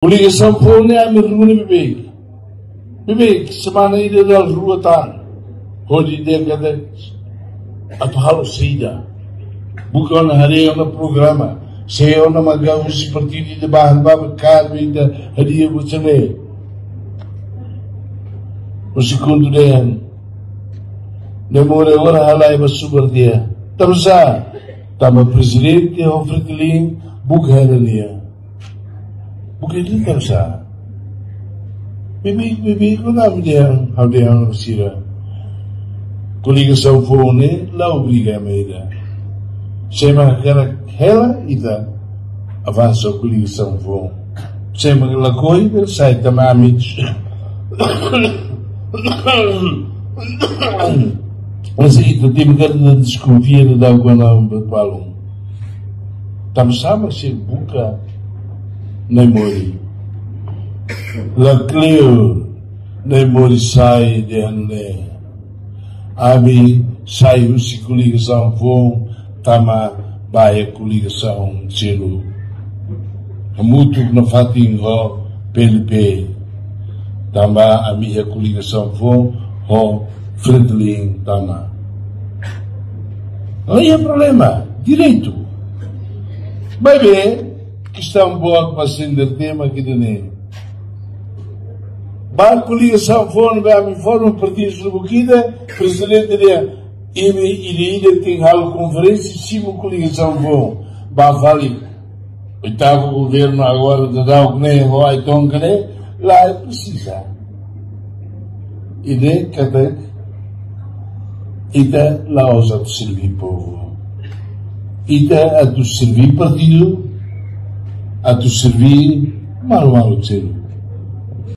Coligação Fone é a minha rua bebê. Bebê, que semana ida da rua tá. Hoje década atual saída. Bukan hari yang programa. Saya nak magaw seperti di bahan babakar benda hadiah bucane. O segundo dia, demora agora halai basubar dia. Tamsa, tama presidente o fretilin bukan dia. Bukan dia tamsa. Bibi ko na dia hadiah sira. Coligação Fone lá obriga a meida. Sema cara ela ida avança a coligação Fone. Sema la coisa sai tamamit. Mas itu tim kan desconfia da água na balão. Tamsama se buka na mori. La Cleo na mori sai de ane. Abi saiu se coligação Fone tama baia coligação Celu. Muito na fatin ho PLP tama a minha coligação Fone ho Friedlin tama. Não é problema, direito. Vai ver que está boa para acender tema aqui de nem. Ba coligação Fone vai me formar partido de Buquida, presidente de ele tem uma conferência cima coligação Fone. Ba vale oitavo governo agora de dar o que nem vai então que nem lá é precisa. E de cada ida lá usa de servir povo. Ida a tu servir partido, a tu servir malo celo.